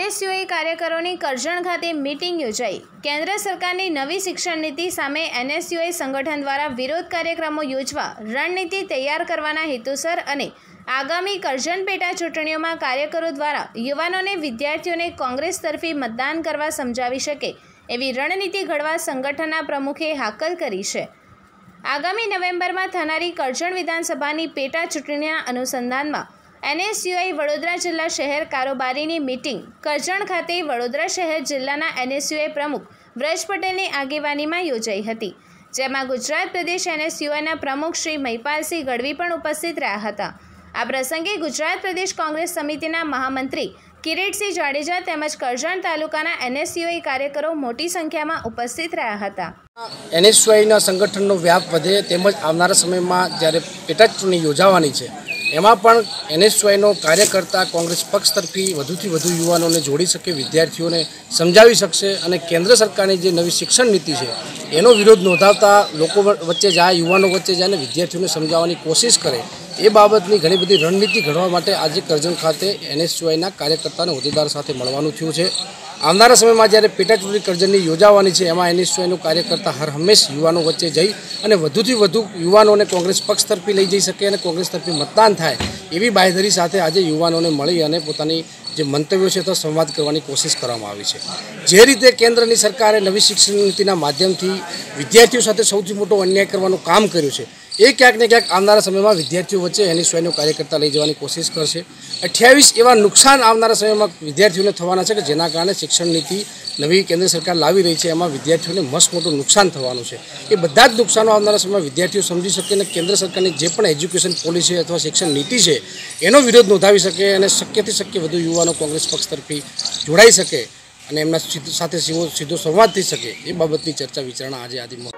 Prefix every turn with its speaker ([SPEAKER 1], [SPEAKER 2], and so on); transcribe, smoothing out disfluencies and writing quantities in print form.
[SPEAKER 1] NSUI કાર્યકરોની કરજણ ખાતે meeting યોજાઈ। કેન્દ્ર સરકારની નવી શિક્ષણ નીતિ સામે એનએસયુઆઈ સંગઠન દ્વારા વિરોધ કાર્યક્રમો યોજવા રણનીતિ તૈયાર કરવાના હેતુસર અને આગામી કરજણ પેટા ચૂંટણીઓમાં કાર્યકરો દ્વારા યુવાનોને વિદ્યાર્થીઓને કોંગ્રેસ તરફી મતદાન કરવા સમજાવી શકે એવી રણનીતિ ઘડવા સંગઠનના પ્રમુખે હાકલ કરી છે। આગામી નવેમ્બરમાં થનારી કરજણ વિધાનસભાની પેટા ચૂંટણીના અનુસંધાનમાં એનએસયુઆઈ વડોદરા જિલ્લા શહેર કારોબારીની મીટિંગ કરજણ ખાતે વડોદરા શહેર જિલ્લાના એનએસયુઆઈ પ્રમુખ વ્રજ પટેલની આગેવાનીમાં યોજાઈ હતી, જેમાં ગુજરાત પ્રદેશ એનએસયુઆઈના પ્રમુખ શ્રી મહિપાલસિંહ ગઢવી પણ ઉપસ્થિત રહ્યા હતા। આ પ્રસંગે ગુજરાત પ્રદેશ કોંગ્રેસ સમિતિના મહામંત્રી કિરીટસિંહ જાડેજા તેમજ કરજણ તાલુકાના એનએસયુઆઈ કાર્યકરો મોટી સંખ્યામાં ઉપસ્થિત રહ્યા હતા।
[SPEAKER 2] એનએસયુઆઈના સંગઠનનો વ્યાપ વધે તેમજ આવનારા સમયમાં જ્યારે પેટા ચૂંટણી યોજાવાની છે એમાં પણ એનએસયુઆઈનો કાર્યકર્તા કોંગ્રેસ પક્ષ તરફી વધુથી વધુ યુવાનોને જોડી શકે, વિદ્યાર્થીઓને સમજાવી શકશે અને કેન્દ્ર સરકારની જે નવી શિક્ષણ નીતિ છે એનો વિરોધ નોંધાવતા લોકો વચ્ચે જાય, યુવાનો વચ્ચે જાય અને વિદ્યાર્થીઓને સમજાવવાની કોશિશ કરે એ બાબતની ઘણી બધી રણનીતિ ઘડવા માટે આજે કરજણ ખાતે એનએસયુઆઈના કાર્યકર્તા અને હોદ્દેદારો સાથે મળવાનું થયું છે। આવનારા સમયમાં જ્યારે પેટા ચૂંટણી કરજણની યોજાવાની છે એમાં એનએસયુઆઈનો કાર્યકર્તા હર હંમેશ યુવાનો વચ્ચે જઈ અને વધુથી વધુ યુવાનોને કોંગ્રેસ પક્ષ તરફી લઈ જઈ શકે અને કોંગ્રેસ તરફી મતદાન થાય એવી બાંયધરી સાથે આજે યુવાનોને મળી અને પોતાની જે મંતવ્યો છે તો સંવાદ કરવાની કોશિશ કરવામાં આવી છે। જે રીતે કેન્દ્રની સરકારે નવી શિક્ષણ નીતિના માધ્યમથી વિદ્યાર્થીઓ સાથે સૌથી મોટો અન્યાય કરવાનું કામ કર્યું છે, એ ક્યાંક ને ક્યાંક આવનારા સમયમાં વિદ્યાર્થીઓ વચ્ચે એનએસયુઆઈનો કાર્યકર્તા લઈ જવાની કોશિશ કરશે। 28 એવા નુકસાન આવનારા સમયમાં વિદ્યાર્થીઓને થવાના છે કે જેના કારણે શિક્ષણ નીતિ નવી કેન્દ્ર સરકાર લાવી રહી છે એમાં વિદ્યાર્થીઓને મસ્ત મોટું નુકસાન થવાનું છે। એ બધા જ નુકસાનો આવનારા સમયમાં વિદ્યાર્થીઓ સમજી શકે અને કેન્દ્ર સરકારની જે પણ એજ્યુકેશન પોલિસી અથવા શિક્ષણ નીતિ છે એનો વિરોધ નોંધાવી શકે અને શક્યથી શક્ય વધુ યુવાનો કોંગ્રેસ પક્ષ તરફી જોડાઈ શકે અને એમના સાથે સીધો સંવાદ થઈ શકે એ બાબતની ચર્ચા વિચારણા આજે